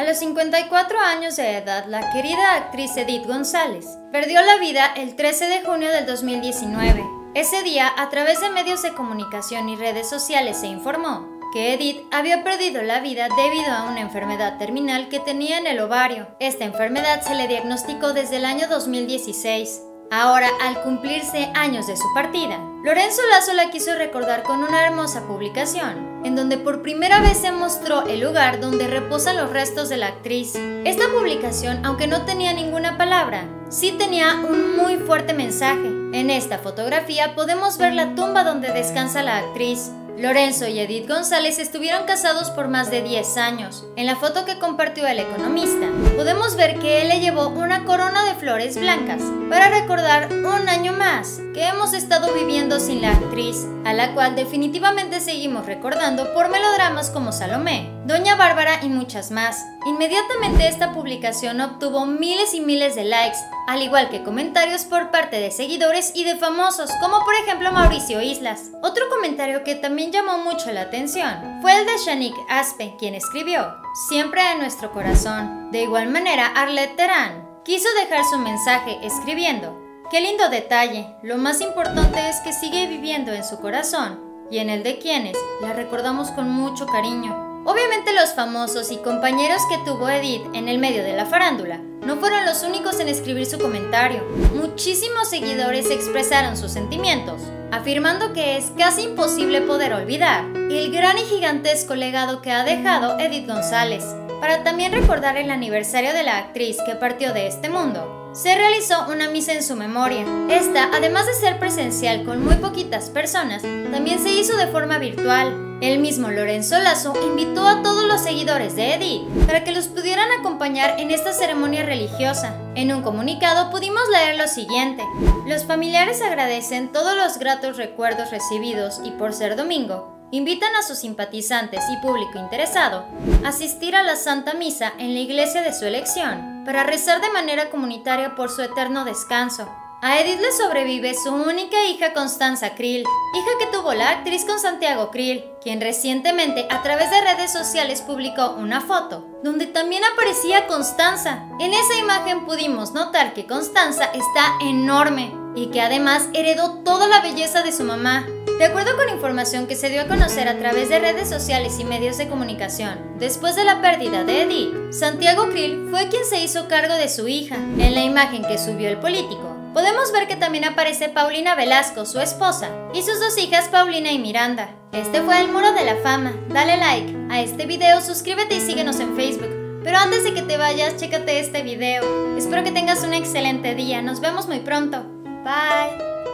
A los 54 años de edad, la querida actriz Edith González perdió la vida el 13 de junio del 2019. Ese día, a través de medios de comunicación y redes sociales, se informó que Edith había perdido la vida debido a una enfermedad terminal que tenía en el ovario. Esta enfermedad se le diagnosticó desde el año 2016. Ahora, al cumplirse años de su partida, Lorenzo Lazo la quiso recordar con una hermosa publicación, en donde por primera vez se mostró el lugar donde reposan los restos de la actriz. Esta publicación, aunque no tenía ninguna palabra, sí tenía un muy fuerte mensaje. En esta fotografía podemos ver la tumba donde descansa la actriz. Lorenzo y Edith González estuvieron casados por más de 10 años. En la foto que compartió El Economista, podemos ver que él le llevó una corona de flores blancas para recordar un año más que hemos estado viviendo sin la actriz, a la cual definitivamente seguimos recordando por melodramas como Salomé, Doña Bárbara y muchas más. Inmediatamente esta publicación obtuvo miles y miles de likes, al igual que comentarios por parte de seguidores y de famosos, como por ejemplo Mauricio Islas. Otro comentario que también llamó mucho la atención fue el de Shanique Aspe, quien escribió: "Siempre en nuestro corazón". De igual manera, Arlette Terán quiso dejar su mensaje escribiendo: "Qué lindo detalle, lo más importante es que sigue viviendo en su corazón y en el de quienes la recordamos con mucho cariño". Obviamente los famosos y compañeros que tuvo Edith en el medio de la farándula no fueron los únicos en escribir su comentario. Muchísimos seguidores expresaron sus sentimientos, afirmando que es casi imposible poder olvidar el gran y gigantesco legado que ha dejado Edith González. Para también recordar el aniversario de la actriz que partió de este mundo, se realizó una misa en su memoria. Esta, además de ser presencial con muy poquitas personas, también se hizo de forma virtual. El mismo Lorenzo Lazo invitó a todos los seguidores de Edith para que los pudieran acompañar en esta ceremonia religiosa. En un comunicado pudimos leer lo siguiente: "Los familiares agradecen todos los gratos recuerdos recibidos y, por ser domingo, invitan a sus simpatizantes y público interesado a asistir a la Santa Misa en la iglesia de su elección para rezar de manera comunitaria por su eterno descanso". A Edith le sobrevive su única hija, Constanza Krill, hija que tuvo la actriz con Santiago Krill, quien recientemente a través de redes sociales publicó una foto donde también aparecía Constanza. En esa imagen pudimos notar que Constanza está enorme y que además heredó toda la belleza de su mamá. De acuerdo con información que se dio a conocer a través de redes sociales y medios de comunicación, después de la pérdida de Edith, Santiago Krill fue quien se hizo cargo de su hija. En la imagen que subió el político, podemos ver que también aparece Paulina Velasco, su esposa, y sus dos hijas Paulina y Miranda. Este fue el Muro de la Fama. Dale like a este video, suscríbete y síguenos en Facebook. Pero antes de que te vayas, chécate este video. Espero que tengas un excelente día. Nos vemos muy pronto. Bye.